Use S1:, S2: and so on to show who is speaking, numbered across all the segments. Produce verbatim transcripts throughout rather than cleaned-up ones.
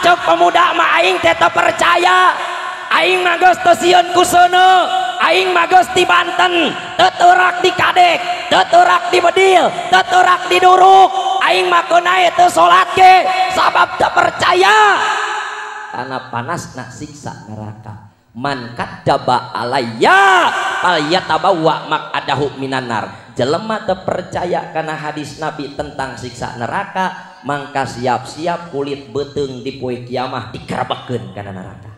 S1: cek pemuda mah aing tetep percaya aing mah geus teu sieun ku seuneu aing mah geus ti Banten teu teurak di Kadek teu teurak di Bedil teu teurak di Duruk aing mah kenae teu salat ge sabab teu percaya karena panasna siksa neraka. Man kadzaba alayya falyatabawa maq'adahu minan nar. Jelema teu percaya kana hadis Nabi tentang siksa neraka mangka siap-siap kulit beuteung di poe kiamah dikarabakeun kana neraka.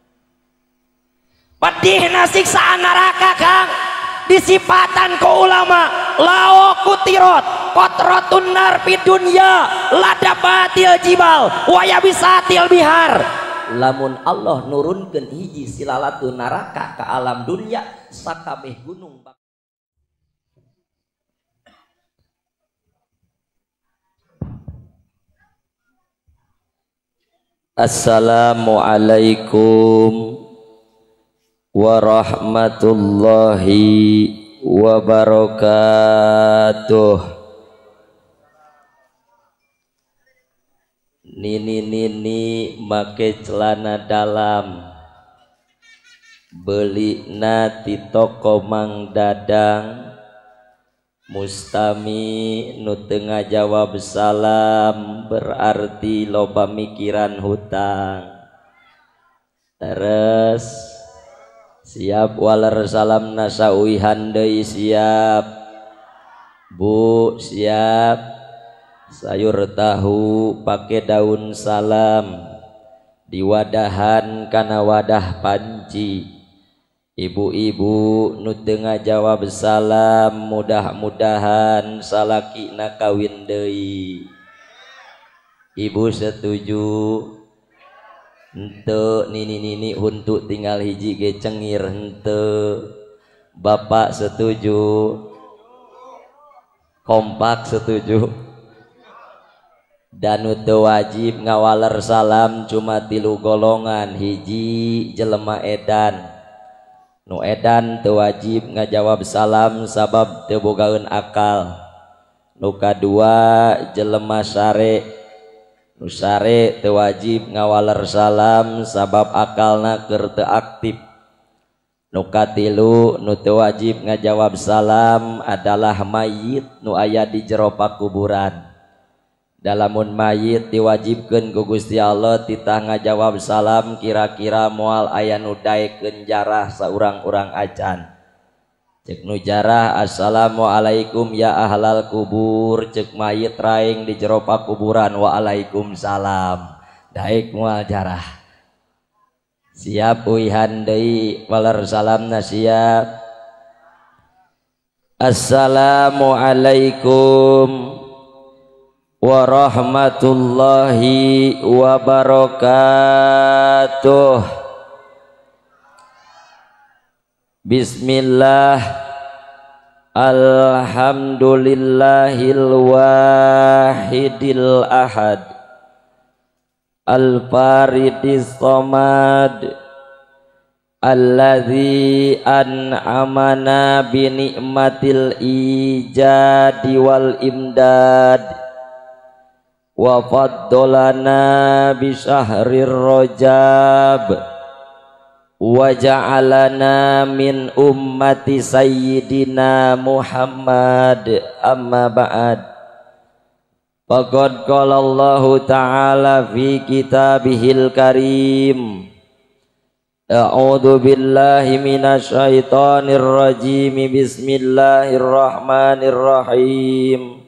S1: Pedihna siksaan neraka Kang disifatan ku ulama lao kutirot kotrotun nar fid dunya ladabatil jibal wa yabisatil bihar. Lamun Allah nurunkeun hiji silalatun neraka ke alam dunya sakabeh gunung. Assalamualaikum warahmatullahi wabarakatuh. Nini-nini make celana dalam beli na ti toko Mang Dadang mustami nu teu ngajawab salam berarti loba mikiran hutang. Terus siap waler salam nasauihan deui siap Bu siap sayur tahu pakai daun salam diwadahan kana wadah panci. Ibu-ibu nu teu ngajawab salam mudah-mudahan salakina kawin deui. Ibu setuju? Henteu nini-nini huntu tinggal hiji ge cengir henteu. Bapak setuju? Kompak setuju? Dan nu teu wajib ngawaler salam cuma tilu golongan. Hiji jelema edan. Nu edan teu wajib ngajawab salam sabab teu bogaeun akal. Nu kadua jelema sare. Nu sare teu wajib ngawaler salam sabab akalna keur teu aktif. Nu katilu nu teu wajib ngajawab salam adalah mayit nu aya di jero pakuburan. Dalamun mayit diwajibkeun ku Gusti Allah titah ngajawab salam kira-kira moal aya nu daekeun jarah saurang-urang acan. Cek nu jarah assalamualaikum ya ahlal kubur, cek mayit raing di jero pakuburan waalaikumsalam. Daek moal jarah. Siap uihan deui waler salamna siap. Assalamualaikum warahmatullahi wabarakatuh. Bismillah alhamdulillahil wahidil ahad al-faridis samad alladzi an'amana bi ni'matil ijadi wal imdad wa faddalana bi syahrir rajab wa ja'alana min ummati sayyidina Muhammad amma ba'd. Faqad qala Allahu ta'ala fi kitabihil karim a'udzu billahi minasy syaithanir rajim bismillahirrahmanirrahim.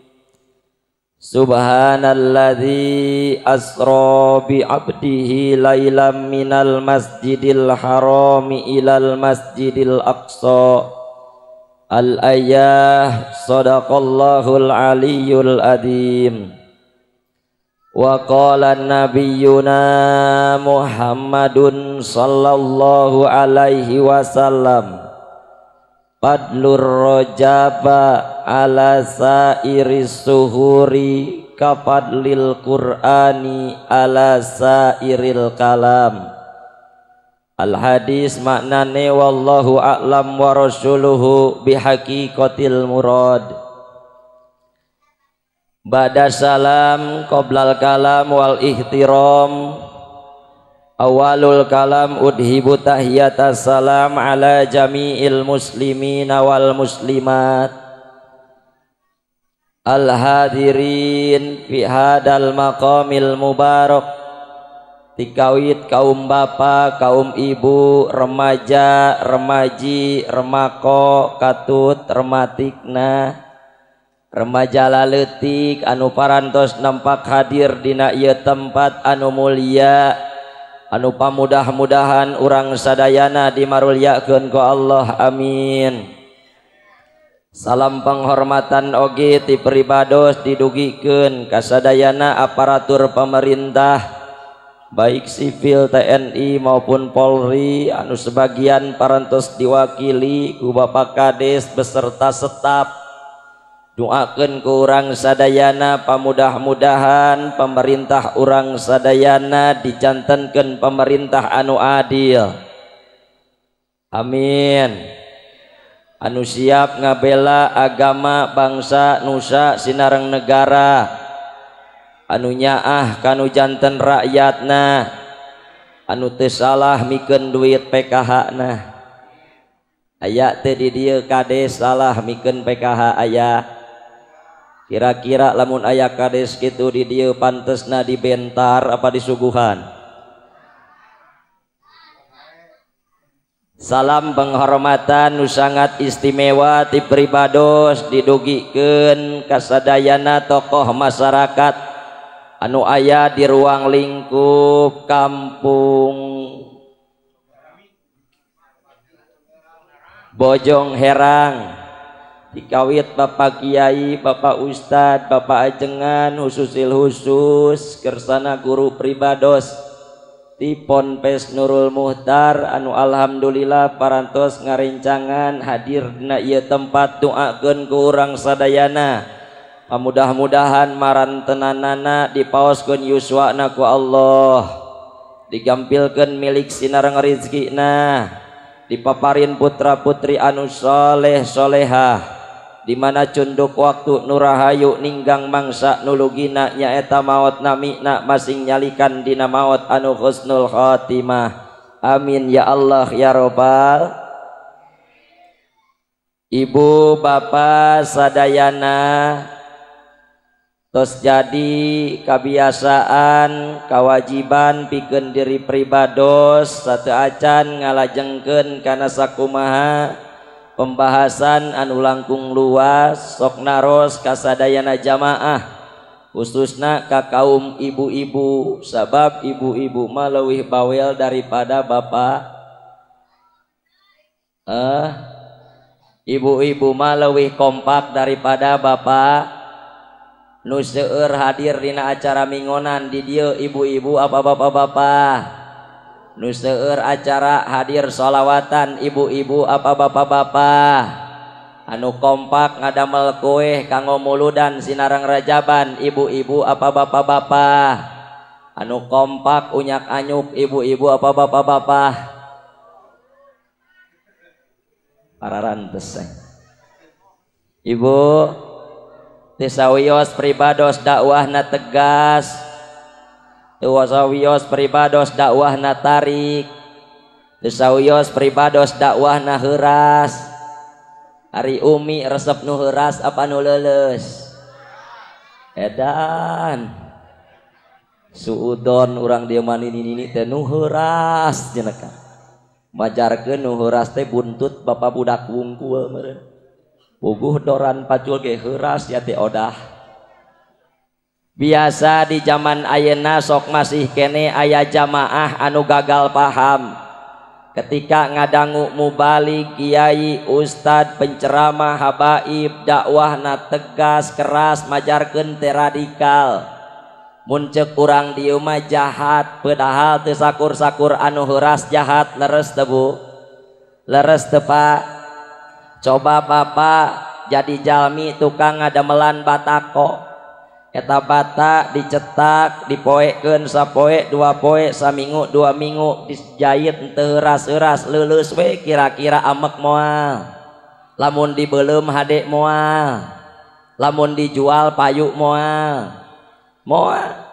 S1: Subhanalladzi asra bi 'abdihi lailam minal masjidil harami ilal masjidil aqsa al ayah sadaqallahul aliyyul adzim. Wa qala nabiyyuna Muhammadun sallallahu alaihi wasallam fadlur rajaba ala sairis suhuri kafadlil qur'ani ala sairil kalam. Al hadis maknane wallahu a'lam wa rasuluhu bihaqiqatil murad. Ba'da salam qoblal kalam wal ihtiram Awalul kalam udhibu tahiyatas salam ala jami'il muslimin wal muslimat al hadirin fi hadal maqamil mubarak, tikawit kaum bapa, kaum ibu, remaja, remaji, remako, katut, rematikna, remaja laletik anu parantos nampak hadir dina ieu tempat anu mulia, anu pamudah-mudahan urang sadayana dimarulyakeun ku Allah, amin. Salam penghormatan oge ti peribados didugikeun kasadayana aparatur pemerintah baik sipil T N I maupun Polri anu sebagian parantos diwakili ku Bapak Kades beserta staf. Doakeun ku urang sadayana pamudah-mudahan pemerintah urang sadayana dijantenkeun pemerintah anu adil, amin. Anu siap ngabela agama bangsa nusa sinareng negara, anu nyaah kanu janten rakyatna, anu teu salah mikeun duit P K H-na. Aya teu di dieu kades salah mikeun P K H aya? Kira-kira lamun aya kades kitu di dieu pantesna dibentar apa disuguhan? Salam penghormatan nu sangat istimewa ti peribados didugikeun kasadayana tokoh masyarakat anu aya di ruang lingkup kampung Bojong Herang, dikawit Bapak Kiai, Bapak Ustad, Bapak Ajengan khususil khusus kersana guru pribados di Ponpes Nurul Muhtar anu alhamdulillah parantos ngarencangan hadir dina ieu tempat. Doakeun ku urang sadayana mudah-mudahan marantenanana dipaoskeun yuswana ku Allah, digampilkeun milik sinareng rezekina, dipaparin putra putri anu soleh solehah, dimana cunduk waktu nurahayu ninggang mangsa nulugina nyaeta maot namina masing nyalikan dina maot anu husnul khotimah, amin ya Allah ya robbal. Ibu bapak sadayana tos jadi kabiasaan kawajiban pikeun diri pribados sateu acan ngalajengkeun kana sakumaha pembahasan anu langkung luas sok naros kasadayana jamaah khususna ka kaum ibu-ibu, sabab ibu-ibu mah leuwih bawel daripada bapak. Eh, ibu-ibu mah leuwih kompak daripada bapak. Nu seueur hadir dina acara mingonan di dieu ibu-ibu apa bapak-bapak? Nu seueur acara hadir sholawatan ibu-ibu apa bapak-bapak? Anu kompak ngadamel kue kanggo muludan sinareng rajaban ibu-ibu apa bapak-bapak? Anu kompak unyak anyuk ibu-ibu apa bapak-bapak? Pararantes ibu tisawios pribados dakwahna tegas, tisawios pribados dakwahna tarik, tisawios pribados dakwahna heuras. Ari umi resep nu heuras apa nu leuleus? Edan suudon urang dieu mah nini-nini teh nu heuras cenah ka. Majarkeun nu heuras teh buntut bapak budak wungkul meureun. Puguh doran pacul ge heuras ya teh odah. Biasa di zaman ayeuna sok masih kene aya jamaah anu gagal paham ketika ngadangu mubalik, kiai, ustad, penceramah, habaib, dakwahna tegas keras majarkeun teh radikal. Mun ceuk urang dieu mah jahat, padahal teu sakur-sakur anu heuras jahat, leres teu Bu? Leres teu Pak? Coba Bapak jadi jalmi tukang ngadamelan batako, eta bata dicetak dipoekeun sapoe dua poe saminggu dua minggu dijahit teu heuras-heuras leuleus we kira-kira amek moal. Lamun dibeulem hade moal, lamun dijual payu moal moal.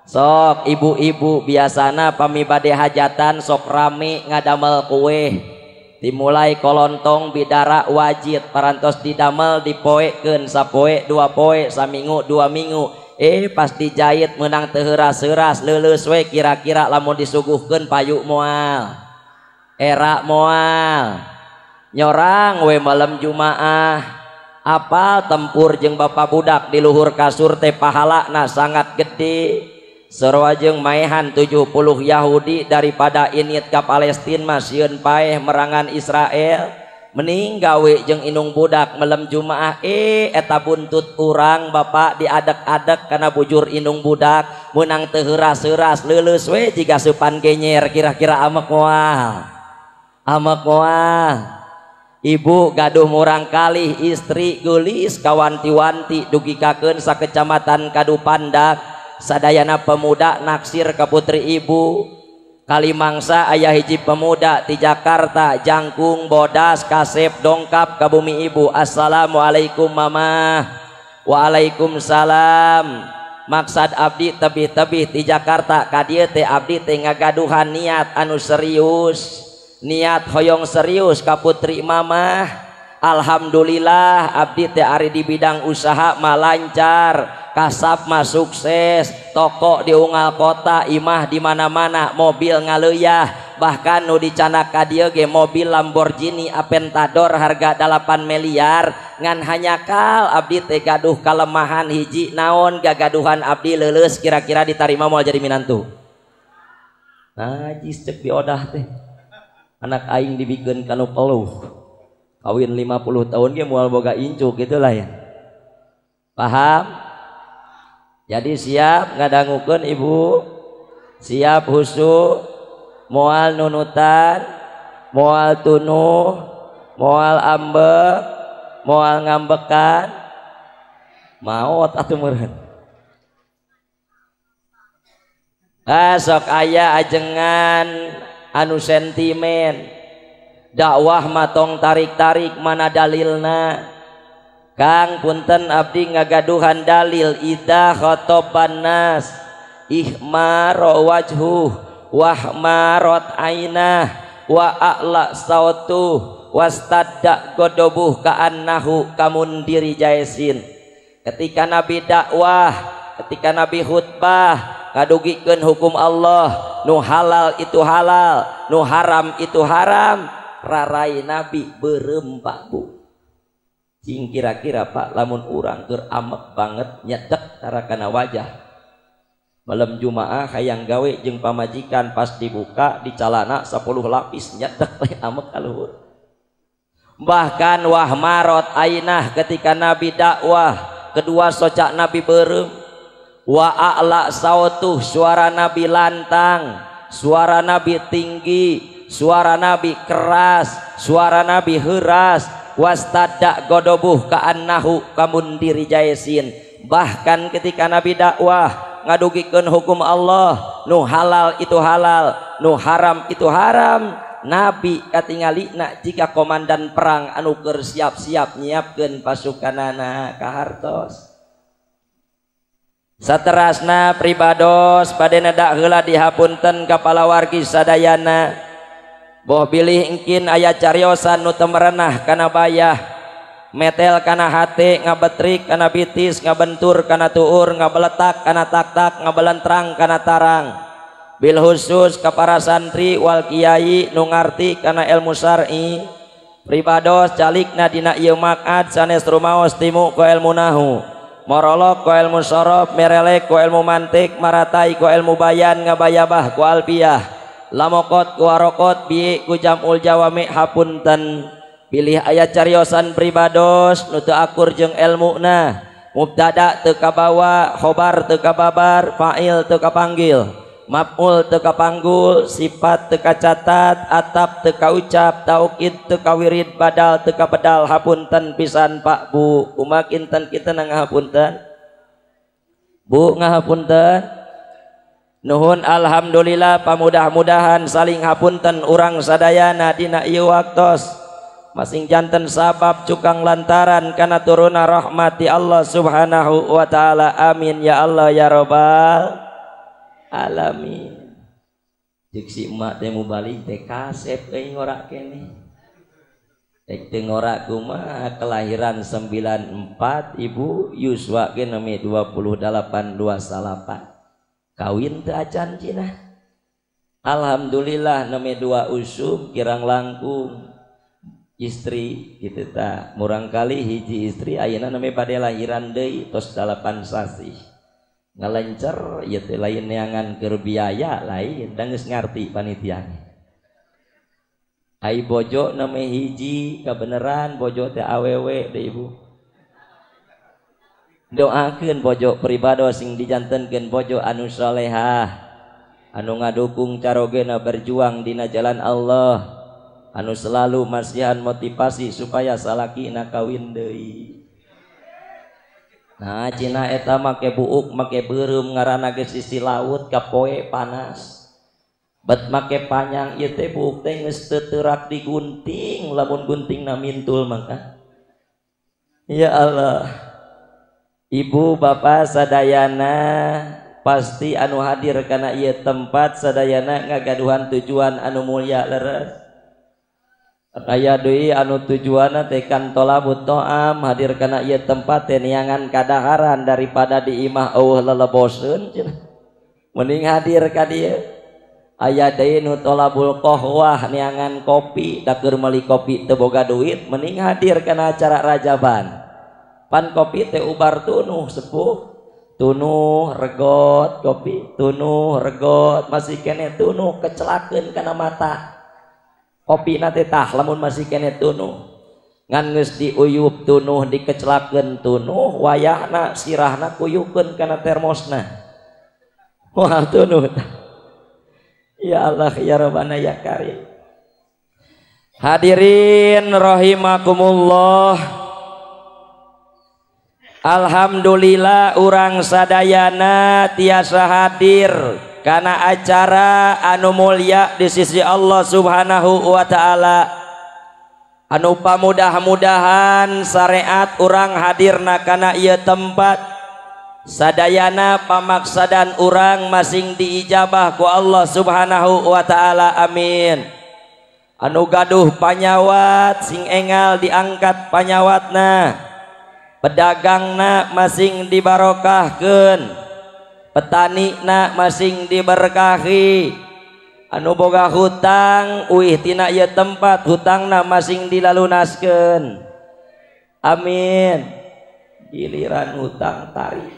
S1: Sok ibu-ibu biasana pamibade hajatan sok rame ngadamel kue, dimulai kolontong bidara wajib parantos didamel dipoekeun sapoe dua poe saminggu dua minggu, eh pas dijahit menang teheras-heras leuleus we kira-kira lamun disuguhkeun payuk moal era moal nyorang we malam Jumaah apal tempur jeung bapak budak di luhur kasur teh pahalana sangat gede. Sarwajeng maehan tujuh puluh Yahudi daripada init ka Palestina masieun paeh merangan Israel mending gawe jeung inung budak malam Jumaah eh eta buntut urang bapak diadek-adek kana bujur inung budak menang teu heuras-heuras leuleus we jiga supan genyer kira-kira amek moal amek moal. Ibu gaduh murang kalih istri geulis kawanti-wanti dugikakeun sakecamatan Kadupandak sadayana pemuda naksir ke putri ibu kali mangsa ayah hiji pemuda di Jakarta jangkung bodas kasep dongkap ke bumi ibu. Assalamualaikum mama. Waalaikumsalam. Maksad abdi tebih-tebih di Jakarta kadieu teh abdi teh ngagaduhan niat anu serius, niat hoyong serius ka putri mama. Alhamdulillah abdi teh ari di bidang usaha mah lancar, kasab mah sukses, toko di unggal kota, imah di mana-mana, mobil ngaleuyah, bahkan nu dicanak ka dieu ge mobil Lamborghini Aventador harga delapan miliar. Ngan hanya kal abdi teh gaduh kalemahan hiji naon gagaduhan abdi leuleus kira-kira ditarima moal jadi minantu. Najis cek diodah teh. Anak aing dibikeun kanu peluh. Kawin lima puluh tahun ge moal boga incuk gitulah ya. Paham? Jadi siap ngadangukeun ibu, siap husu, moal nunutan, moal tunuh, moal ambek, moal ngambekan, maot atuh meureun. Ah sok aya ajengan anu sentimen, dakwah matong tarik-tarik mana dalilna. Kang punten abdi ngagaduhan dalil idza khataban nas ihmara wajhu wahmarat ainah wa a'la sautuh wastadda godobuh ka'annahu kamundiri jaisin. Ketika Nabi dakwah, ketika Nabi khutbah ngadugikeun hukum Allah, nu halal itu halal, nu haram itu haram, rarai Nabi beureum Pak Bu. Cing kira-kira Pak lamun urang keur amek banget nyedek tarakana wajah malam Jumaah hayang gawe jeung pamajikan pas dibuka di calana sepuluh lapis nyedek we amek ka luhur. Bahkan wahmarot ainah ketika Nabi dakwah kedua socak Nabi beureum, wa a'la sautuh suara Nabi lantang, suara Nabi tinggi, suara Nabi keras, suara Nabi heuras, wastadda godobuh ka'annahu kamundiri jaisin. Bahkan ketika Nabi dakwah ngadugikeun hukum Allah, nu halal itu halal, nu haram itu haram, Nabi katingalina jika komandan perang anu keur siap-siap nyiapkeun pasukanana ka hartos. Saterasna pribados padena da heula dihapunten ka palawargi sadayana. Boh bilih engkin aya cariosan nu teu merenah kana bayah, metel kana hate, ngabetrik kana bitis, ngabentur kana tuur, ngabeletak kana tak-tak, ngabelentrang kana tarang. Bil khusus ka para santri wal kiai nu ngarti kana ilmu syar'i, pribados calikna dina ieu maq'ad sanes rumaos timu ku ilmu nahwu, morolog ku ilmu sorof, merelek ku ilmu mantik, maratai ku ilmu bayan, ngabayabah ku alfiyah, lamokot ku warokot, bi ku jamul jawami hapunten. Pilih ayat cariosan pribados nu teu akur jeung ilmuna, mubtada teu kabawa, khobar teu kababar, fa'il teu kapanggil, maf'ul teu kapanggul, sifat teu kacatat, atap teu kaucap, taukid teu kawirid, badal teu kapedal. Hapunten pisan Pak Bu. Kumaha kinten kitu ngahapunten Bu, ngahapunten. Nuhun alhamdulillah pamudah-mudahan saling hapunten urang sadayana dina ieu waktos masing janten sabab cukang lantaran kana turuna rahmati Allah subhanahu wa ta'ala. Amin ya Allah ya robbal alamin. Cek si emak teh mau balik teh kasep euy ngora kene. Dek teh ngora kumaha kelahiran sembilan empat ibu Yuswa ge nami dua puluh delapan dua salapan. Kawin teu acan cina. Alhamdulillah nami dua usum kirang langkung istri gitu ta. Murang kali hiji istri ayeuna nami bade lahiran deui tos dalapan sasi. Ngalencer ieu teh lain neangan keur biaya lain da geus ngarti panitiana. Ai bojo nama hiji kebenaran bojo teh awewe deh ibu. Doakeun bojo pribadi sing dijantenkeun bojo anu salehah, anu ngadukung carogena berjuang dina jalan Allah, anu selalu masihan motivasi supaya salakina kawin deui. Nah cina eta make buuk make beureum ngaranna geus sisi laut kapoe panas. Bet make panjang ieu teh buuk teh geus teu teurak digunting lamun guntingna mintul mangka. Ya Allah. Ibu bapak sadayana pasti anu hadir kana ieu tempat sadayana ngagaduhan tujuan anu mulia leres. Aya deui anu tujuanna teh kan tolabut to'am hadir kana ieu tempat teh niangan kadaharan daripada di imah eueuh leleboseun cenah. Mending hadir ka dieu. Aya deui nu tolabul qahwah niangan kopi da keur meuli kopi teu boga duit mending hadir kana acara rajaban. Pan kopi teh ubar tunuh sepuh, tunuh regot kopi, tunuh regot masih kene tunuh kecelakeun kana mata. Kopi na teh tah lamun masih kene tunuh. Ngan geus diuyup tunuh dikecelakeun tunuh wayahna sirahna kuyukeun kana termosna. Wah tunuh. Ya Allah ya Rabbana ya Karim. Hadirin rahimakumullah. Alhamdulillah urang sadayana tiasa hadir kana acara anu mulia di sisi Allah Subhanahu wa taala. Anu pamudah-mudahan syariat urang hadirna kana ieu tempat sadayana pamaksadan urang masing diijabah ku Allah Subhanahu wa taala amin. Anu gaduh panyawat sing engal diangkat panyawatna, pedagangna masing dibarokahkeun, petanina masing diberkahi, anu boga hutang uih tina ieu tempat hutangna masing dilalunaskeun amin. Giliran hutang tarik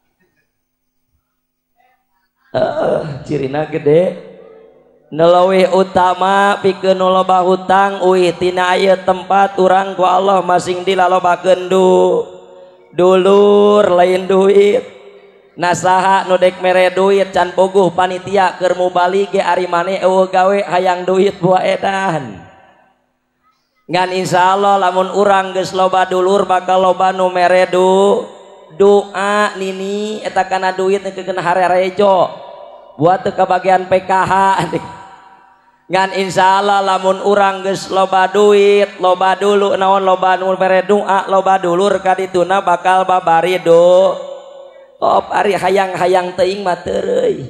S1: Uh, cirina gede nelawih utama pikeun nu loba hutang uih tina ieu tempat urang ku Allah masing dilalobakeun du dulur lain duit nasaha nu dek mere duit can bogoh panitia keur mubali ge ari mane eueuh gawe hayang duit buah edan ngan insyaallah lamun urang geus loba dulur bakal loba nu mere du doa nini eta kana duit kekeun harerejo buat teu kabagian P K H ngan insyaallah lamun urang geus loba duit loba dulu naon loba nu mere doa loba dulur ka dituna bakal babari do top ari hayang-hayang teuing mah teu euy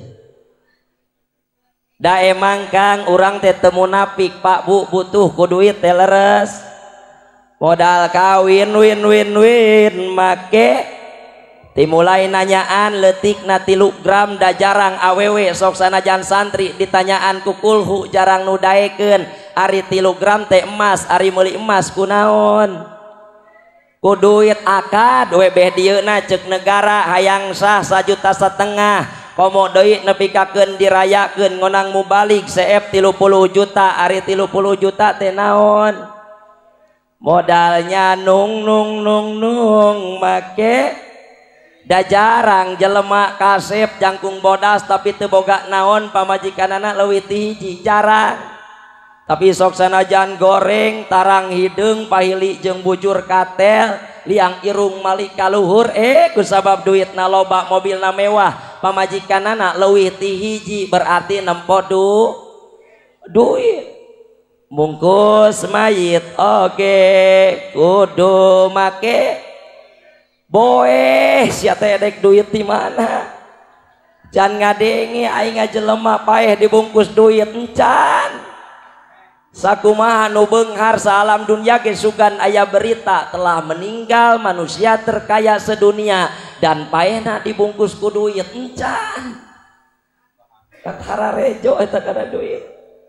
S1: da emang Kang urang teh teu munafik Pak Bu butuh ku duit teh leres modal kawin win win win make timulai nanyaan letik na tilu gram da jarang awewe sok sanajan santri ditanyaan ku kulhu jarang nu daekeun ari tilu gram teh emas ari meuli emas kunaon ku duit akad we beh dieuna ceuk negara hayang sah sajuta setengah komo deui nepikakeun dirayakeun ngonang mubalik seep tilu puluh juta ari tilu puluh juta teh naon modalnya nung nung nung nung make da jarang jelema kasep jangkung bodas tapi teu boga naon pamajikanana leuwih ti hiji jarang tapi sok sanajan goreng tarang hideung pahili jeung bujur katel liang irung malik kaluhur eh kusabab duitna loba mobilna mewah pamajikanana leuwih ti hiji berarti nempo du duit mungkus mayit oge kudu make boeh sia teh dek duit di mana can ngadenge aing ngajelema paeh dibungkus duit encan sakumaha nu beunghar salam dunya ge sugan aya berita telah meninggal manusia terkaya sedunia dan paehna dibungkus ku duit encan katara rejo eta kana duit.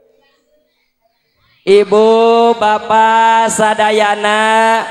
S1: Ibu bapak sadayana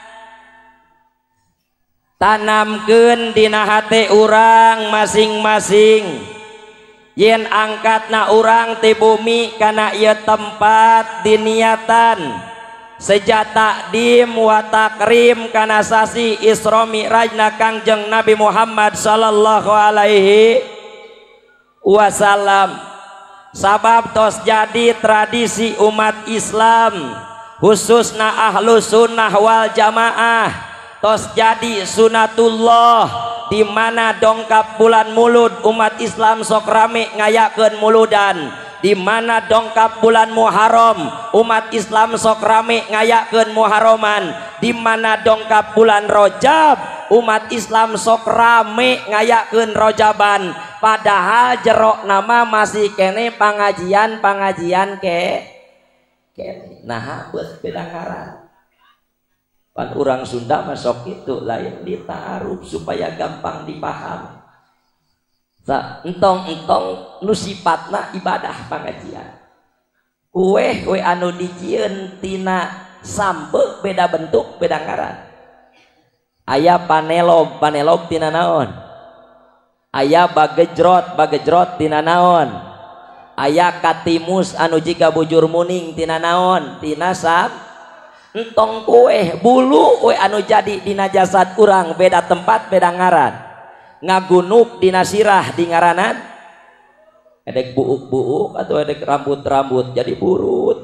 S1: tanamkeun dina hate urang masing-masing yen angkatna urang ti bumi kana ieu tempat diniatan sejata dim wa takrim kana sasi Isra Mi'rajna Kangjeng Nabi Muhammad sallallahu alaihi wasallam. Sabab tos jadi tradisi umat Islam khususna ahlu sunnah wal jamaah tos jadi sunatullah di mana dongkap bulan mulud umat Islam sok rame ngayakeun muludan, di mana dongkap bulan Muharram umat Islam sok rame ngayakeun Muharraman, di mana dongkap bulan Rajab umat Islam sok rame ngayakeun Rajaban, padahal jerok nama masih kene pangajian pangajian ke kene nah buat bedangaran. Pan urang Sunda masuk itu lain ditaaruf supaya gampang dipaham. Sa entong-entong nu sifatna ibadah pangajian. Kue kue anu dijieun tina sampe beda bentuk beda ngaran. Aya panelog panelog tina naon? Aya bagejrot bagejrot tina naon? Aya katimus anu jiga bujur muning tina naon? Tina sam entong kue bulu kue anu jadi dina jasad urang beda tempat beda ngaran. Ngagunuk dina sirah di ngaranan edek buuk-buuk atau edek rambut-rambut jadi burut.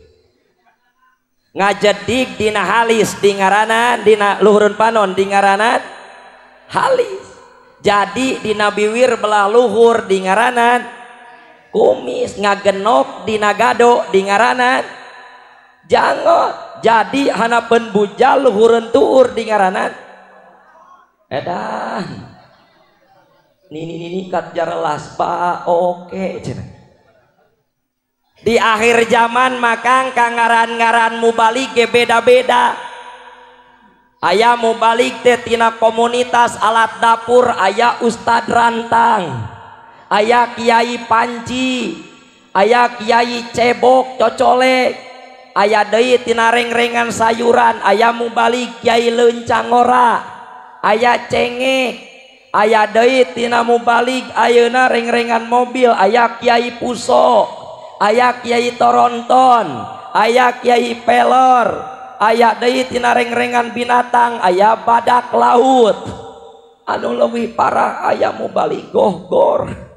S1: Ngajedik dina halis di ngaranan dina luhurun panon di ngaranan halis. Jadi dina biwir belah luhur di ngaranan kumis. Ngagenok dina gado di ngaranan jangot. Jadi hanapeun bujal luhureun tuur di ngaranan edan nini nini kat jarelas pa oke cenah. Di akhir zaman makang kangaran-ngaran mubalik ge beda-beda. Aya mubalik teh tina komunitas alat dapur aya Ustad Rantang, aya Kiai Panji, aya Kiai Cebok Cocolek, aya deui tina reng-rengan sayuran aya mubalik Kiai Leuncangora, aya cengek, aya deui tina mubalik ayeuna reng-rengan mobil aya Kiai Puso, aya Kiai Toronton, aya Kiai Pelor, aya deui tina reng-rengan binatang aya badak laut. Anu leuwih parah aya mubalik gohgor.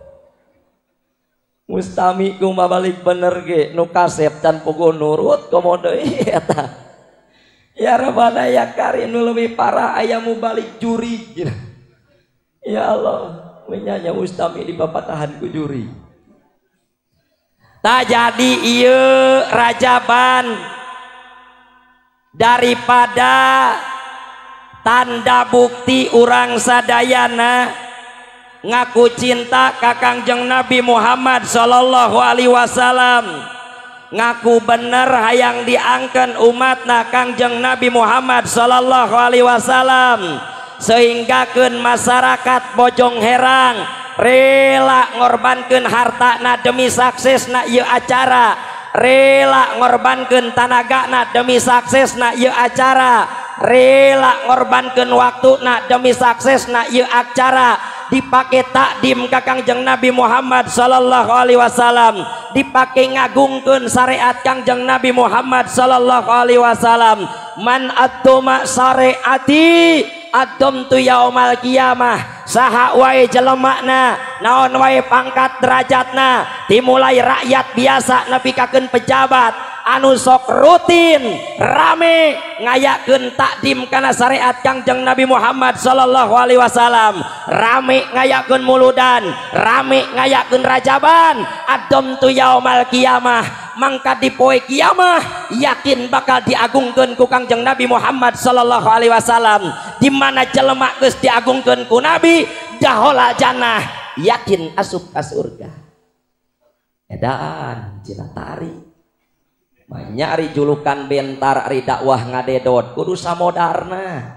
S1: Mustami ku mabalik bener ge nu kasep can puguh nurut komo deui eta. Ya Rabbana ya Karim nu leuwih parah aya mubalik juri. Ya Allah, menyanya Mustami di papatahan ku juri. Tak jadi ieu Rajaban daripada tanda bukti urang sadayana ngaku cinta ka Kangjeng Nabi Muhammad sallallahu alaihi wasallam, ngaku bener hayang diangkeun umatna Kangjeng Nabi Muhammad sallallahu alaihi wasallam, sehingga keun masyarakat Bojong Herang rela ngorbankeun hartana demi suksesna ieu acara, rela ngorbankeun tanagana demi suksesna ieu acara, rela ngorbankeun waktuna demi suksesna ieu acara. Dipake takdim ka Kangjeng Nabi Muhammad sallallahu alaihi wasallam, dipake ngagungkeun syariat Kangjeng Nabi Muhammad sallallahu alaihi wasallam. Man atuma syariati adom tu yaumal qiyamah, saha wae jelemana naon wae pangkat derajatna, dimulai rakyat biasa nepikakeun pejabat anu sok rutin rame ngayakeun takdim kana syariat Kangjeng Nabi Muhammad sallallahu alaihi wasallam, rame ngayakeun muludan, rame ngayakeun rajaban, adom tu yaumal qiyamah, mangka di poe kiamah yakin bakal diagungkeun ku Kangjeng Nabi Muhammad sallallahu alaihi wasallam, di mana jelema geus diagungkeun ku Nabi dahola jannah yakin asup ka surga. Edan cina tari nyari julukan bentar ari dakwah ngadedot kudu samodarna.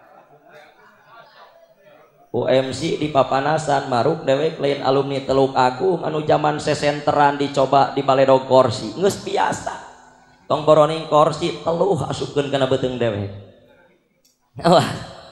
S1: U M C di papanasan maruk dewek lain alumni Teluk Agung anu zaman sesenteran dicoba di baledog korsi geus biasa tong boroning korsi teluh asupkeun kana beuteung dewek. Wah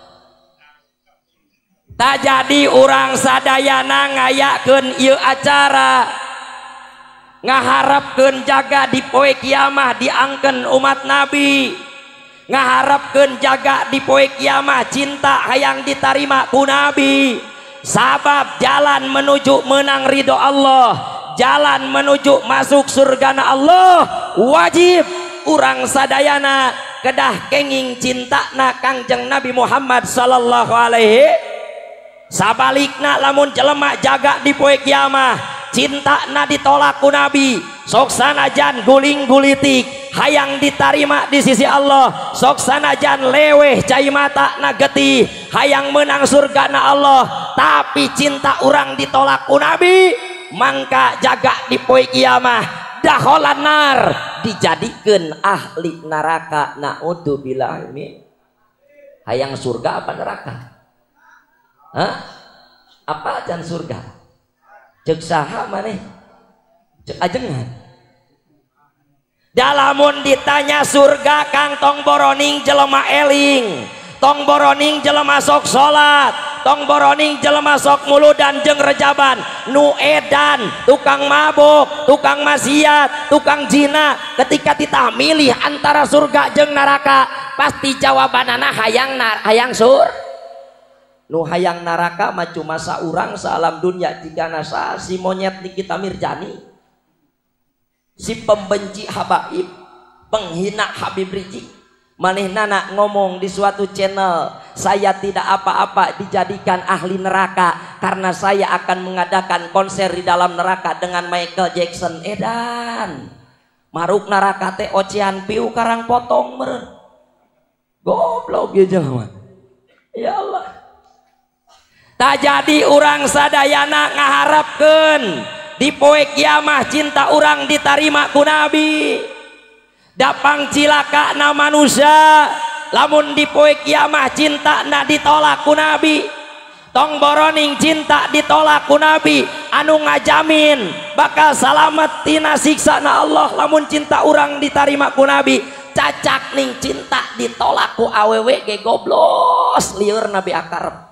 S1: tak jadi urang sadayana ngayakeun ieu acara ngaharapkeun jaga di poe kiamah diangkeun umat Nabi, ngaharapkeun jaga di poe kiamah cinta hayang ditarima ku Nabi. Sabab jalan menuju menang ridho Allah, jalan menuju masuk surgana Allah, wajib urang sadayana kedah kenging cintana Kangjeng Nabi Muhammad sallallahu alaihi. Sabalikna lamun jelema jaga di poe kiamah cinta na ditolak ku Nabi, sok sanajan guling gulitik hayang ditarima di sisi Allah, sok sanajan leweh cai mata na getih hayang menang surga na Allah, tapi cinta orang ditolak ku Nabi, mangka jaga di poe kiamah dakholan nar dijadikeun ahli neraka. Naudzubillah min. Hayang surga apa neraka? Hah? Apa ajan surga? Cek saha maneh cek ajengan dalamun ditanya surga kang tong boroning jelema eling, tong boroning jelema sok salat, tong boroning jelema sok muludan jeung rejaban, nu edan tukang mabok, tukang maksiat, tukang zina, ketika ditah milih antara surga jeung neraka pasti jawabanana hayang nar hayang sur. Nu hayang naraka mah cuma saurang salam dunia jika nasa si monyet Nikita Mirjani, si pembenci habaib, penghina Habib Rizik. Manehnana ngomong di suatu channel, saya tidak apa-apa dijadikan ahli neraka karena saya akan mengadakan konser di dalam neraka dengan Michael Jackson. Edan maruk neraka teh ocean piu karang potong mer goblok ya jelema. Ya Allah, tak jadi orang sadayana ngaharapkeun di poe kiamah cinta orang ditarima ku Nabi. Dapang cilaka na manusia lamun di poe kiamah cinta na ditolak ku Nabi. Tong boroning cinta ditolak ku Nabi anu ngajamin bakal salamet tina siksa na Allah lamun cinta orang ditarima ku Nabi. Cacak ning cinta ditolak ku awewe ge goblos lieur Nabi akarep.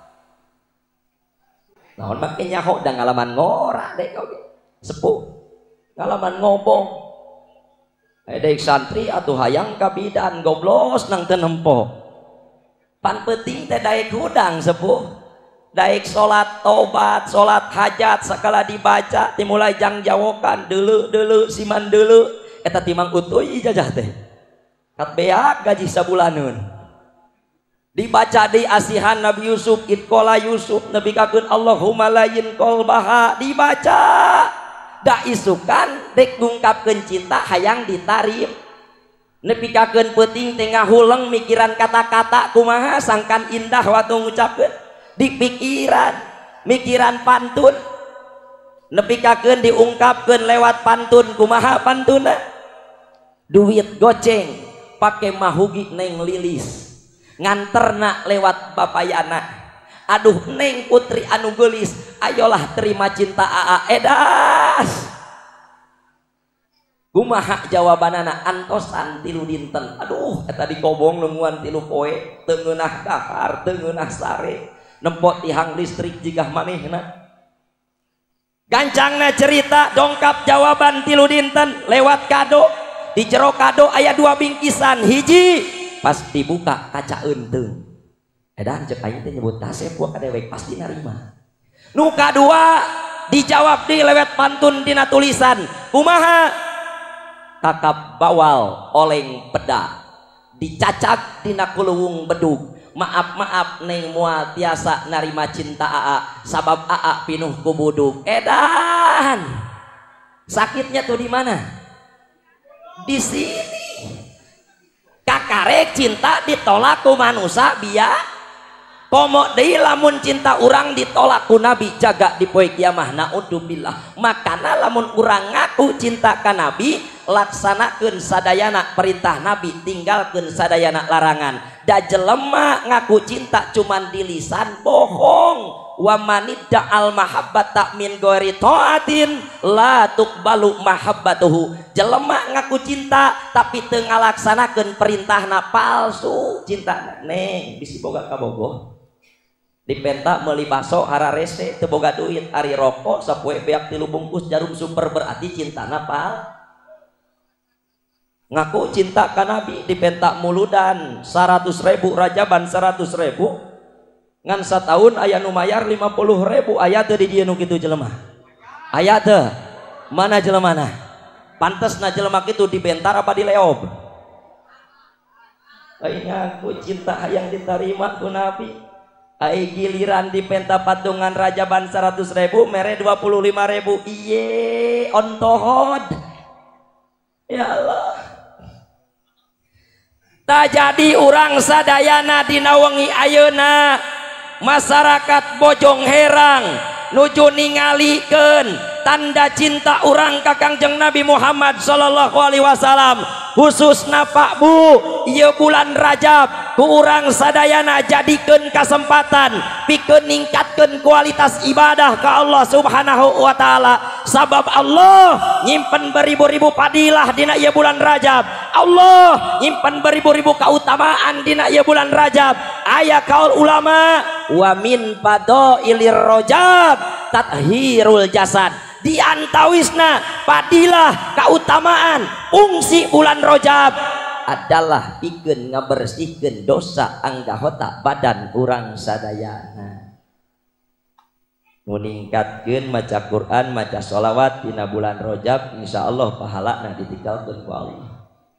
S1: Naon make nyaho da ngalaman ngora dek oge sepuh ngalaman ngobong dek santri atuh hayang ka bidan goblos nang teu nempo pan peuting teh daek hudang sepuh daek salat tobat salat hajat sakala dibaca timulai jang jawokan deuleu-deuleu siman deuleu eta timang utuy ijazah teh kat beak gaji sabulaneun dibaca di asihan Nabi Yusuf itqala Yusuf nabi kakeun Allahumma layin qalbaha dibaca da isukan dek ngungkapkeun cinta hayang ditarim nepi kakeun peuting teh ngahuleng mikiran kata-kata kumaha sangkan indah waktu ngucapkeun di pikiran mikiran pantun nepi kakeun diungkapkeun lewat pantun kumaha pantuna duit goceng pake mahugi neng lilis nganterna lewat bapayana, aduh neng putri anu geulis ayolah terima cinta aa edas kumaha jawabanana antosan tilu dinten. Aduh eta dikobong leunguan tilu poe teu ngeunah dahar teu ngeunah sare nempot tihang listrik jigah manehna. Gancangna cerita dongkap jawaban tilu dinten lewat kado. Di jero kado aya dua bingkisan, hiji pas dibuka kaca enteung edan cek aing teh nyebut tasep gua kadewek pasti narima. Nu kadua dijawab di lewat pantun dina tulisan kumaha kakap bawal oleng peda dicacak dina kuluwung bedug maaf maaf neng moal tiasa narima cinta aa sabab aa pinuh ku budug. Edan sakitnya tuh di mana? Di sini kakarek cinta ditolak ku manusia biasa komo deui lamun cinta urang ditolak ku nabi jaga di poe kiamah naudzubillah. Makana lamun urang ngaku cinta ka nabi laksanakeun sadayana perintah nabi tinggalkeun sadayana larangan. Da jelema ngaku cinta cuman di lisan bohong. Wa manidda al mahabbata min ghairi taatin la tuqbalu mahabbatuhu. Jelema ngaku cinta tapi teu ngalaksanakeun perintahna palsu cintana. Neng bisi boga kabogoh dipenta meuli baso hararese teu boga duit ari rokok sapoe beak tilu bungkus jarum super berarti cintana pal. Ngaku cinta ka nabi dipenta muludan seratus ribu rajaban seratus ribu ngan satahun aya nu mayar lima puluh ribu aya teu di dieu nu kitu jelema aya teu mana jelemana pantesna jelema kitu dibentar apa dileob ai ngaku cinta hayang diterima ku nabi ai giliran dipenta patungan rajaban seratus ribu mere dua puluh lima ribu iye ontohod ya Allah. Tak jadi urang sadayana dina wengi ayeuna masyarakat Bojong Herang nuju ningalikeun tanda cinta urang ka Kangjeng Nabi Muhammad sallallahu alaihi wasallam khususna Pak Bu ieu bulan Rajab ku urang sadayana jadikeun kasempatan pikeun ningkatkeun kualitas ibadah ka Allah Subhanahu wa taala. Sabab Allah nyimpen beribu-ribu padilah dina ieu bulan Rajab. Allah nyimpen beribu-ribu keutamaan dina ieu bulan Rajab. Aya kaul ulama wa min fadailir Rajab tathhirul jasad. Di antawisna padilah keutamaan fungsi bulan Rajab adalah pikeun ngabersihkeun dosa anggahota badan urang sadayana. Meningkatkeun maca Quran maca sholawat dina bulan Rajab insyaallah pahalana ditinggalkeun ku Allah.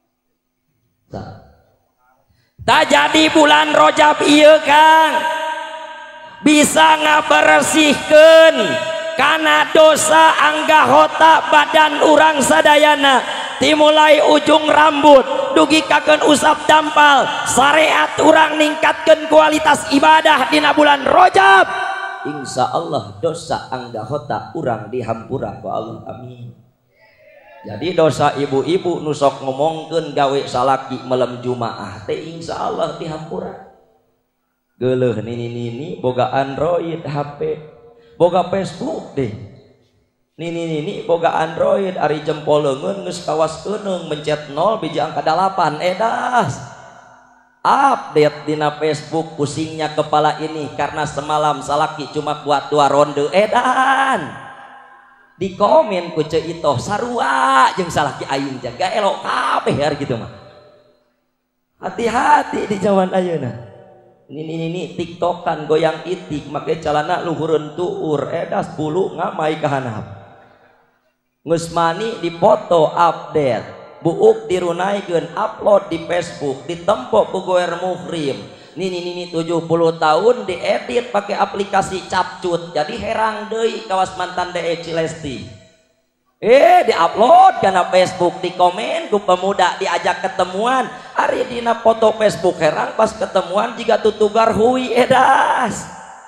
S1: Tak jadi bulan Rajab ieu Kang bisa ngabersihkeun karena dosa anggahota badan urang sadayana dimulai ujung rambut dugi kakeun usap dampal. Syariat urang ningkatkeun kualitas ibadah dina bulan Rajab insya Allah dosa anggahota urang dihampura ku Allah amin. Jadi dosa ibu-ibu nusok ngomongkeun gawe salaki malam Jumaah teh insya Allah dihampura. Geuleuh nini-nini boga Android H P boga Facebook deh nini-nini boga Android ari jempol leungeun geus kawas keunung mencet nol biji angka delapan edas update dina Facebook pusingnya kepala ini karena semalam salaki cuma kuat dua ronde edan di komen ku ceu itoh sarua jeung salaki aing jaga elok kabeh ari kitu mah. Hati-hati di zaman ayeuna. Ini ini tiktokan goyang itik make calana luhureun tuur edas bulu ngamai ka handap geus mani dipoto update buuk dirunaikeun upload di Facebook ditempo ku goer muhrim nini nini tujuh puluh tahun diedit pakai aplikasi capcut jadi herang deui kawas mantan D E Cilesti eh diupload kana Facebook di komen ku pemuda diajak ketemuan hari dina foto Facebook herang pas ketemuan jika tutugar hui edas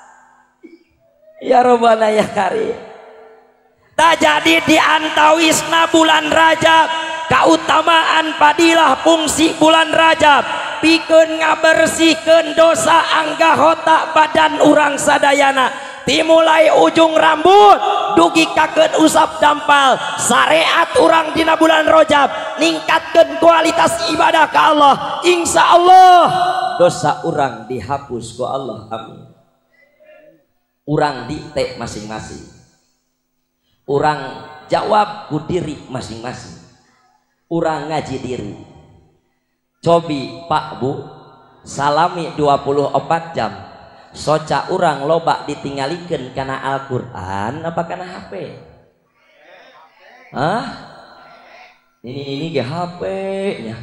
S1: ya Robbana ya Karim. Tak jadi diantawisna bulan Rajab keutamaan padilah fungsi bulan Rajab pikeun ngabersihkeun dosa anggahota badan urang sadayana dimulai ujung rambut dugi kakeun usap dampal. Syariat urang dina bulan Rajab ningkatkeun kualitas ibadah ka Allah insya Allah dosa urang dihapus ku Allah amin. Urang dikte masing-masing urang jawab ku diri masing-masing urang ngaji diri cobi Pak Bu salami dua puluh empat jam soca urang loba ditinggalikeun kana Al-Qur'an apa kana H P? Hah? Ini ini ge H P nya.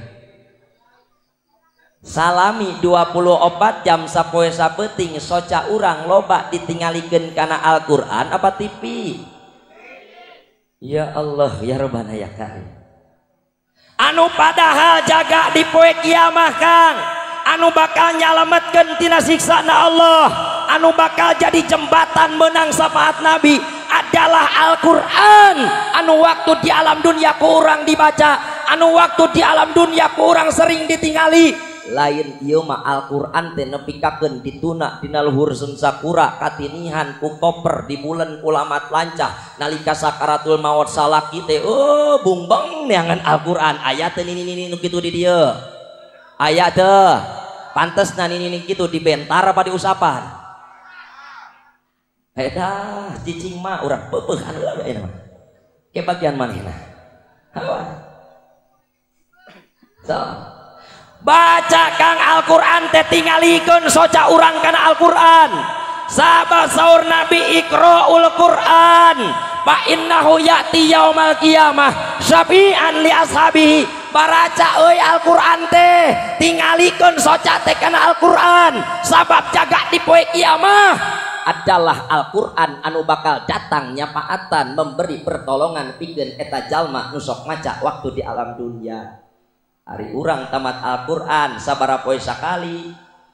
S1: Salami dua puluh empat jam sapoe sapeuting soca urang loba ditinggalikeun kana Al-Qur'an apa T V? Ya Allah ya Rabbana ya Karim. Anu padahal jaga di poe kiamah Kang anu bakal nyalametkeun tina siksana Allah, anu bakal jadi jembatan menang syafaat Nabi adalah Al-Quran. Anu waktu di alam dunia ku urang dibaca, anu waktu di alam dunia ku urang sering ditingali. Lain ieu mah Al-Quran teh nepikakeun dituna dina luhur sun sakura katinihan ku koper di bulan kulamat lancah nalika sakaratul maut salaki teh oh bungbeng neangan Al-Quran aya teh nini-nini nu kitu di dieu aya teh pantesna nini-nini kitu dibentar apa diusapan eta cicing mah urang peupeuh anu lah eta mah ke bagian manehna hawa so baca kang Al-Quran teh tingalikeun soca urang kana Al-Quran. Sahabat saur Nabi iqra'ul Quran fa innahu ya'ti yaumal qiyamah syafi'an li ashabihi. Baraca euy Al-Quran teh tingalikeun soca teh kana Al-Quran sabab jaga di poe kiamah adalah Al-Quran anu bakal datang nyapaatan memberi pertolongan pikeun eta jalma nu sok maca waktu di alam dunia. Hari urang tamat Al-Quran sabaraha poe sakali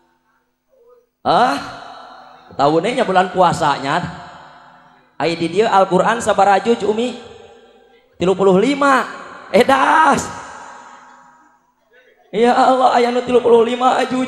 S1: ah tahunnya bulan puasanya aya di dieu Al-Quran sabaraha juz umi tilu puluh lima edas ya Allah aya nu tilu puluh lima juz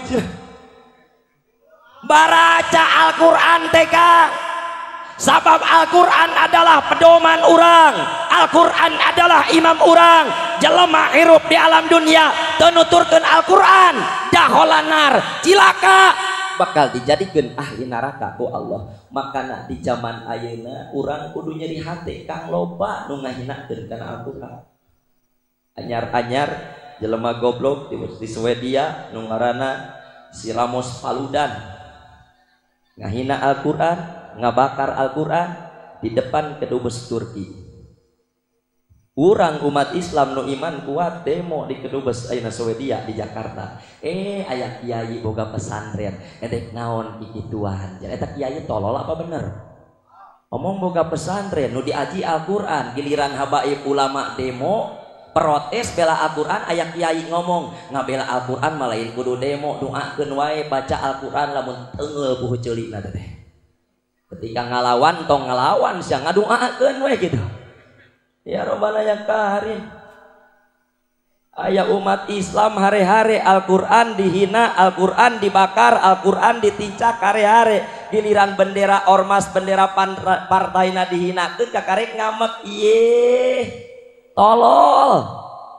S1: baraca Al-Quran teh Kang sabab Al-Quran adalah pedoman urang, Al-Quran adalah imam urang. Jelema hirup di alam dunia teu nuturkeun Al-Quran daholanar cilaka bakal dijadikeun ahli neraka ku Allah. Makana di zaman ayeuna urang kudu nyeri hate Kang loba nu ngahinakeun kana Al-Quran. Anyar-anyar jelema goblok di Swedia nu ngaranna si Ramos Paludan ngahina Al-Quran, ngabakar Al-Quran di depan kedubes Turki. Urang umat Islam nu iman kuat demo di kedubes ayeuna Swedia di Jakarta. Eh aya kiai boga pesantren, edek naon kikituan. Jadi eta kiai tolol apa bener? Omong boga pesantren nu diaji Al-Quran, giliran habaib ulama demo protes bela Al-Quran, aya kiai ngomong ngabela Al-Quran mah lain kudu demo, doakeun wae baca Al-Quran lamun teungeul puguh ceulina teh. Ketika ngalawan tong ngalawan sia ngadoakeun we gitu. Ya Rabbana ya Karim. Aya umat Islam hari-hari Al-Quran dihina, Al-Quran dibakar, Al-Quran ditincak hari-hari. Giliran bendera ormas, bendera partaina dihinakeun kakarek ngamek ieu tolol.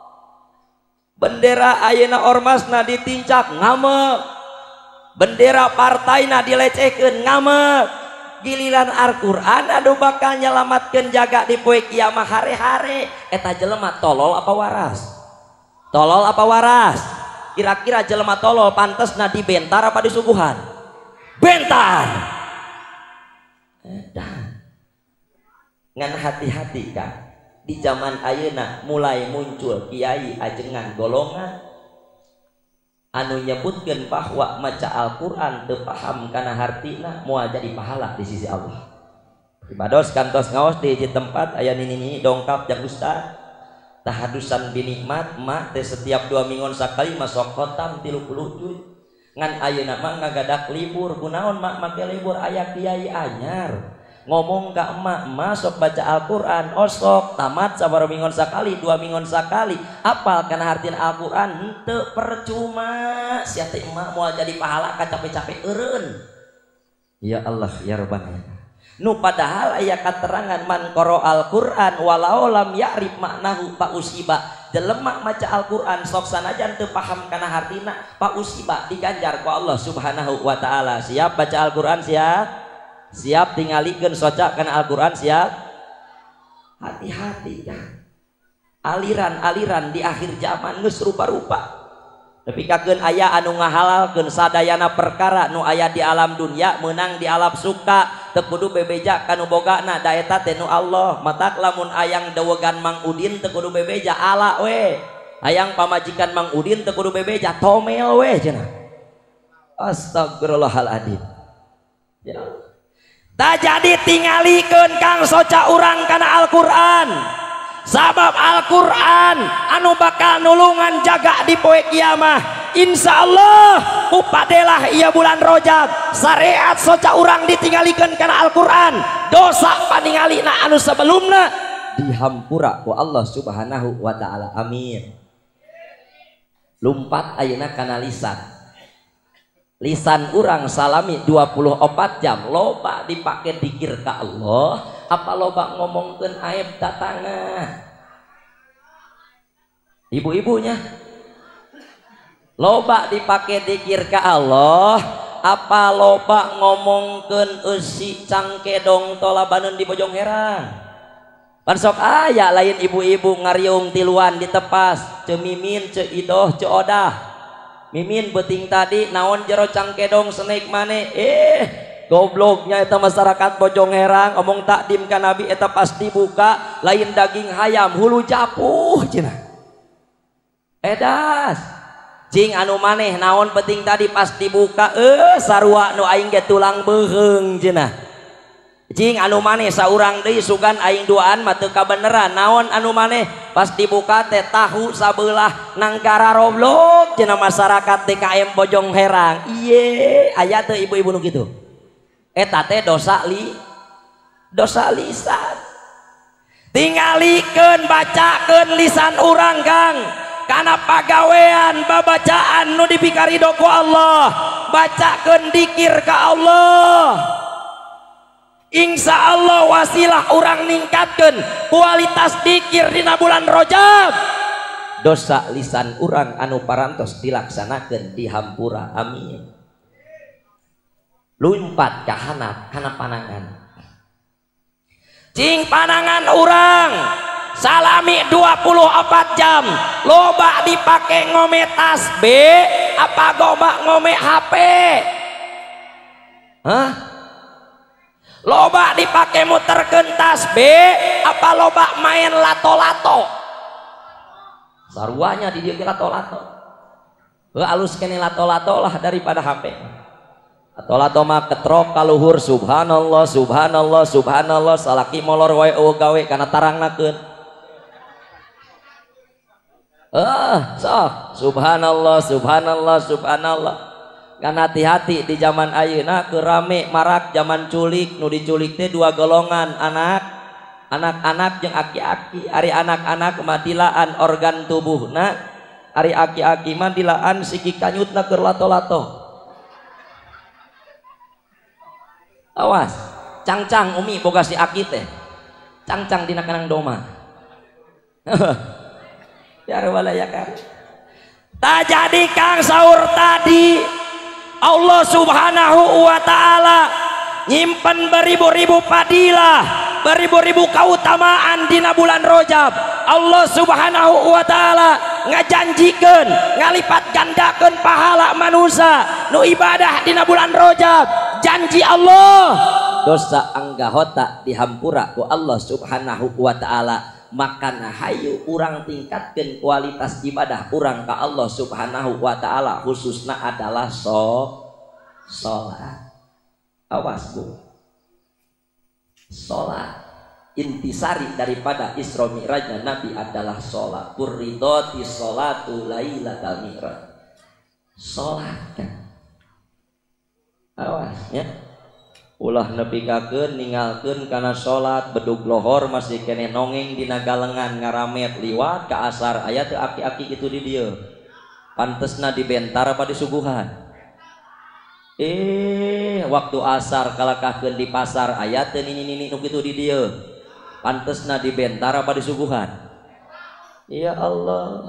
S1: Bendera ayeuna ormasna ditincak ngamek, bendera partaina dilecehkeun ngamek. Giliran Al-Quran aduh bakal nyelamatkeun jaga di poe kiamah hari-hari. Eta jelema tolol apa waras? Tolol apa waras? Kira-kira jelema tolol pantesna dibentar apa disuguhan? Bentar. Edan. Ngan hati-hati Kang. Di zaman ayeuna mulai muncul kiai ajengan golongan anu nyebutkeun bahwa maca Al-Quran teu paham kana hartina moal jadi pahala di sisi Allah. Ibados kantos ngaos di hiji tempat aya nini-nini dongkap jeung ustaz tahadusan binikmat mak teh setiap dua minggon sakali masuk khotam tilu puluh juz ngan ayeuna mah ngagadak libur kunaon mak make libur aya kiai anyar ngomong ka emak emak sok baca Al-Quran osok tamat sabaraha minggon sakali dua minggon sakali apal kana hartina Al-Quran henteu percuma sia teh emak moal jadi pahala kacape-cape eureun. Ya Allah ya Rabbana nu padahal aya katerangan man qara Al-Quran walau lam ya'rif maknahu fa usiba jelema maca Al-Quran sok sanajan teu paham kana hartina fa usiba diganjar ku Allah Subhanahu wa taala. Siap baca Al-Quran siap? Siap tingalikeun soca kana Al-Quran siap? Hati-hati kan. Aliran-aliran di akhir zaman geus rupa-rupa. Nepikakeun aya anu ngahalalkeun sadayana perkara nu aya di alam dunia meunang di alam suka teu kudu bebeja kanu bogana da eta teh nu Allah. Matak lamun ayang dawegan Mang Udin teu kudu bebeja ala we. Hayang pamajikan Mang Udin teu kudu bebeja tomel we cenah. Astagfirullahaladzim. Ya Allah. Tak jadi tingalikeun Kang soca urang kana Al-Quran sabab Al-Quran anu bakal nulungan jaga di poe kiamah insyaallah
S2: upadelah iya bulan Rajab syariat soca urang ditingalikeun kana Al-Qur'an dosa paningalina anu sebelumna dihampura ku Allah subhanahu wa ta'ala amin. Lumpat ayeuna kana lisan lisan urang salami dua puluh empat jam loba dipake dikir ka Allah apa loba ngomongkeun aib tatangga ibu-ibunya loba dipake dikir ka Allah apa loba ngomongkeun eusi cangkedong tolabaneun di Bojong Herang pan sok aya lain ibu-ibu ngariung tiluan ditepas ce mimin ce idoh ce odah mimin beting tadi naon jero cangkedong senek mane eh gobloknya eta masyarakat Bojong Herang omong takdim ka Nabi eta pas dibuka lain daging hayam hulu japuh cenah edas cing anu maneh naon penting tadi pas dibuka eh sarua nu aing ge tulang beuheung cenah cing anu maneh saurang deui sugan aing duaan mah teu kabeneran naon anu maneh pas dibuka teh tahu sabelah nangkara roblok cenah masyarakat T K M Bojong Herang iye aya teu ibu-ibu nu kitu eta teh dosa li dosa lisan tingalikeun bacakeun lisan urang Kang karena pagawean babacaan nu dipikarido ku Allah bacakeun dikir ka Allah insya Allah wasilah urang ningkatkeun kualitas dikir dina bulan Rajab dosa lisan urang anu parantos dilaksanakeun dihampura amin. Lumpat ka hanap kana panangan cing panangan urang salami dua puluh empat jam loba dipake ngome tasbih apa loba ngome H P hah loba dipake muterkeun tasbih apa loba main lato-lato saruanya di dieu lato-lato heuh alus kene lato-lato lah daripada H P lato-lato mah ketrok kaluhur subhanallah subhanallah subhanallah salaki molor wae eueuh gawe kana tarangnakeun ah sok subhanallah subhanallah subhanallah kan hati-hati di zaman ayeuna keur rame marak zaman culik nu diculik teh dua golongan anak anak-anak jeung aki-aki ari anak-anak mah dilaan organ tubuhna ari aki-aki mah dilaan siki kanyutna keur lato-lato awas cangcang umi boga si aki teh cangcang dina kanang doma ya ya kan tak jadi Kang sahur tadi Allah subhanahu wa ta'ala nyimpen beribu-ribu padilah beribu-ribu keutamaan dina bulan Rajab Allah subhanahu wa ta'ala ngajanjikeun ngalipat gandakeun pahala manusia nu ibadah dina bulan Rajab janji Allah dosa anggahota dihampura ku Allah subhanahu wa ta'ala makana hayu urang tingkatkeun kualitas ibadah urang ka Allah subhanahu wa ta'ala khususna adalah so salat awas bu salat intisari daripada Isra Mi'rajnya Nabi adalah salat puridoti salatu lailatal mi'raj salat kan awas ya ulah nepikakeun ningalkeun kana salat bedug lohor masih kene nongeng dina galengan ngaramet liwat ka asar aya teu aki-aki kitu di dieu pantesna dibentar apa disuguhan eh waktu asar kalakahkeun di pasar aya teu nini-nini nu kitu di dieu pantesna dibentar apa disuguhan ya Allah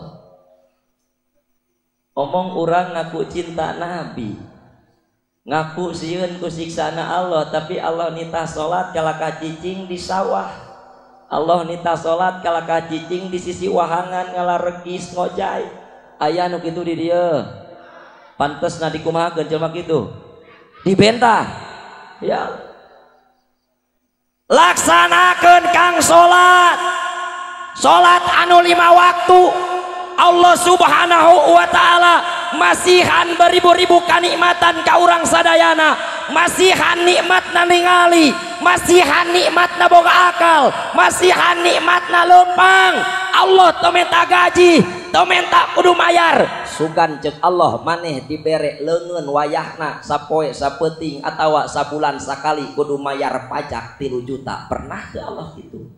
S2: omong urang ngaku cinta Nabi ngaku sieun ku siksana Allah tapi Allah nitah salat kalaka cicing di sawah Allah nitah salat kalaka cicing di sisi wahangan ngalaregis ngojay aya nu kitu di dieu pantesna dikumahakeun jelema kitu dibentah ya laksanakeun Kang salat salat anu lima waktu Allah subhanahu wa ta'ala masihan beribu-ribu kanikmatan ka urang sadayana masihan nikmatna ningali masihan nikmatna boga akal masihan nikmatna leumpang Allah teu minta gaji, teu minta kudu mayar. Sugan cek Allah maneh dibere leungeun wayahna sapoe sapeuting atawa sabulan sakali kudu mayar pajak tilu juta. Pernah teu Allah gitu?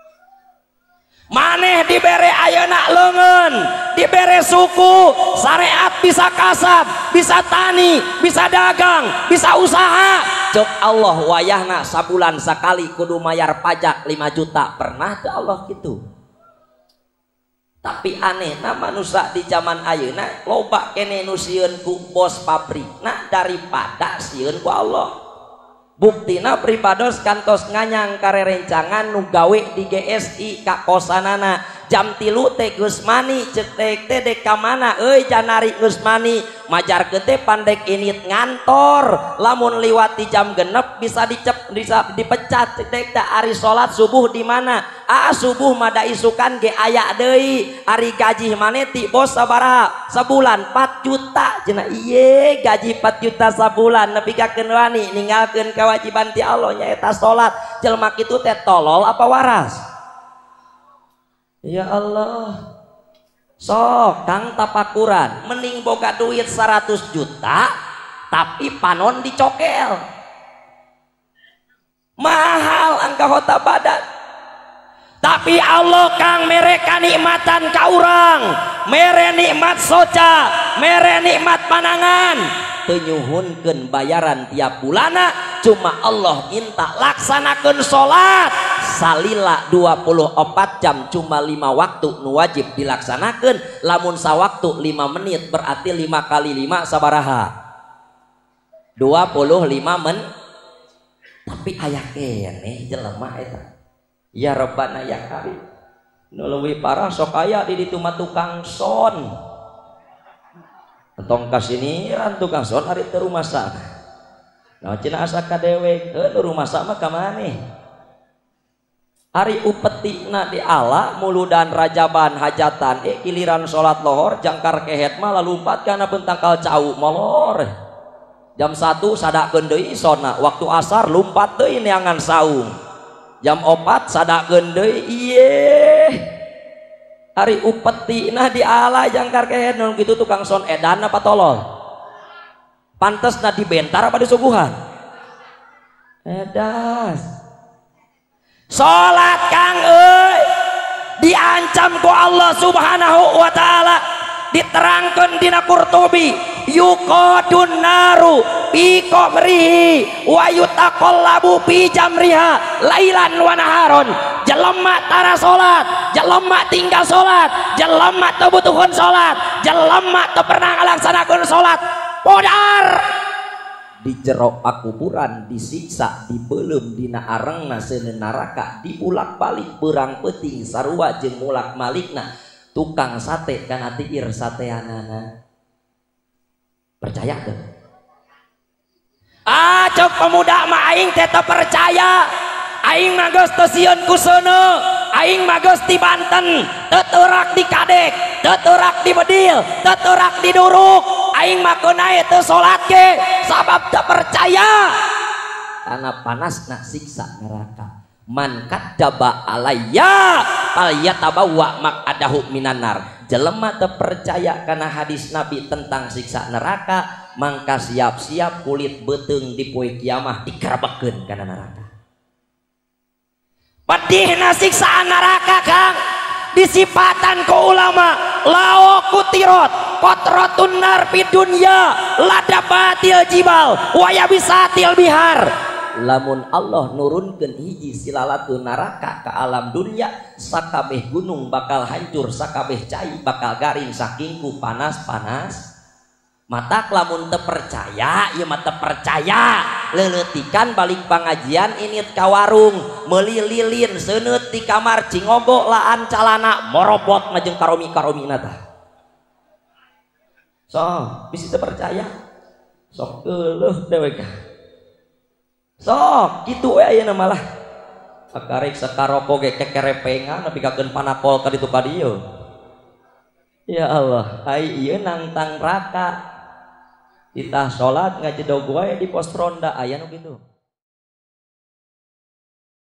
S2: Maneh dibere ayeuna leungeun, dibere suku, syariat bisa kasab, bisa tani, bisa dagang, bisa usaha. Cek Allah wayahna sabulan sakali kudu mayar pajak lima juta. Pernah teu Allah gitu? Tapi aneh na manusia di zaman ayeuna loba kene nu sieun ku bos pabrikna daripada sieun ku Allah. Buktina pribados kantos nganyang karerencangan nu gawe di G S I ka kosanana jam tilu teh geus mani cek teh teh dek ka mana euy janari geus mani majar teh pandek init ngantor lamun liwat di jam genep bisa dicep bisa dipecat cek teh ari salat subuh di mana ah subuh mada isukan ge aya deui ari gaji maneh ti bos sabaraha sabulan empat juta cenah iye gaji empat juta sabulan nepi ka keun wani ninggalkeun kewajiban ti Allah nyaeta salat jelema kitu teh tolol apa waras? Ya Allah, sok kang tapakuran mending boga duit seratus juta tapi panon dicokel mahal angka hota badan. Tapi Allah kang mere kanikmatan ka urang, mere nikmat soca, mere nikmat panangan, teu nyuhunkeun bayaran tiap bulana, cuma Allah minta laksanakeun salat salila dua puluh empat jam cuma lima waktu nu wajib dilaksanakeun. Lamun sawaktu lima menit berarti lima kali lima sabaraha? dua puluh lima men. Tapi aya keneh jelema eta. Ya Rabbana ya Karim. Nu leuwih parah sok aya di ditu mah tukang son. Entong kasiniran tukang son ari teu rumasa. Nah cenah asa ka dewek, heuh rumasa mah ka maneh. Ari upetina di ala muludan rajaban hajatan eh giliran salat lohor jangkar kehet mah lalumpat kana bentangkal cau molor. Jam satu sadakeun deui sona, waktu asar lumpat deui neangan saung. Jam opat sadakeun deui iye. Ari upetina di ala jangkar kehet nu kitu tukang son edan apa tolol? Pantesna dibentar apa disuguhan? Edas. Salat kang euy diancam ku Allah Subhanahu wa taala, diterangkeun dina Qurtubi yuqadun naru fi qabrihi wa yutaqallabu fi jamriha lailan wa naharon. Jelema tara salat, jelema tinggal salat, jelema teu butuhkeun salat, jelema teu pernah ngalaksanakeun salat, podar di jero pakuburan, disiksa, dibeuleum dina arengna seuneun neraka, diulak-balik beurang peuting sarua jeung mulak malikna tukang sate kana tiir sateanana. Percaya teu? Ah cok pemuda mah aing teh teu percaya. Aing mah geus teu sieun ku seuneu, aing mah geus ti Banten, teu teurak di Kadek, teu teurak di Bedil, teu teurak di Duruk. Aing mah keunai teu salat ge sabab teu percaya karena panasna siksa neraka. Man kadzaba alayya falyatabawa maq'adahu minan nar. Jelema teu percaya kana hadis Nabi tentang siksa neraka, mangka siap-siap kulit beuteung di poe kiamah dikerebekeun kana neraka. Pedihna siksaan neraka kang disipatan ku ulama lao kutirot kotrotun nar fid dunya ladabatil jibal wa yabisatil bihar. Lamun Allah nurunkeun hiji silalatun neraka ke alam dunya, sakabeh gunung bakal hancur, sakabeh cai bakal garing saking ku panas-panas. Matak lamun teu percaya, ieu mah teu percaya. Leuletikan balik pangajian init ka warung, meuli lilin seuneut di kamar cingogo laan calana morobot mah jeung karomi-karomina tah. So, bisi teu percaya. Sok euleuh dewek. Sok kitu we ayeuna malah. Sakarek sakaroko ge kekerepengan nepi ka keun panakol ka ditu ka dieu. Ya Allah, ai ieu nangtang neraka. Kita sholat ngajedog wae di pos ronda aya nu kitu.